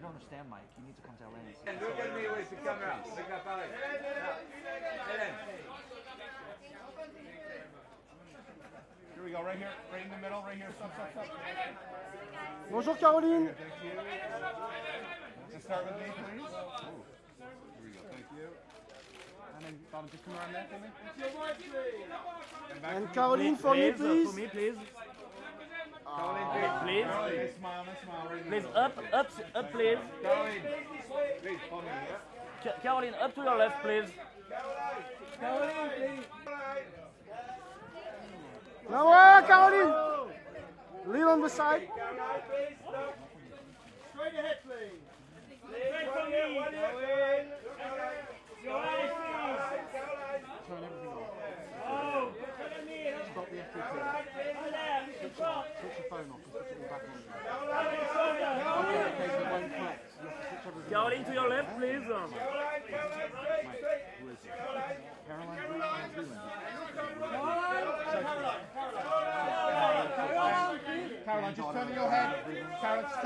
don't understand, Mike. You need to come to LA and see. And look at me with the camera. Look at Paris. Helen. Here we go, right here, right in the middle, right here. Stop. Bonjour Caroline. Thank you. Just start with me, please. Here we go. Thank you. And then Bob, just come around there for me. And Caroline for me, please. For me, please. Caroline, Please. Caroline, smile. Right in the Please, middle. up, please. Caroline. Please, for me. Caroline, up to your left, please. Caroline, please. Now, Caroline. Lead on the side. Caroline, please. Stop. Straight ahead, please. Straight from me. Caroline. Your eyes, please. Caroline. Turn everything off. Oh, look at me. Stop the FTP. Caroline, please. Over there, in front. Switch your phone off and switch it all back on. Caroline. Okay, it won't collect. You have to switch everything off. Caroline, to your left, please. Caroline, straight. Who is it? Caroline. Caroline Greenland. Caroline, Caroline, just turn your head. Caroline,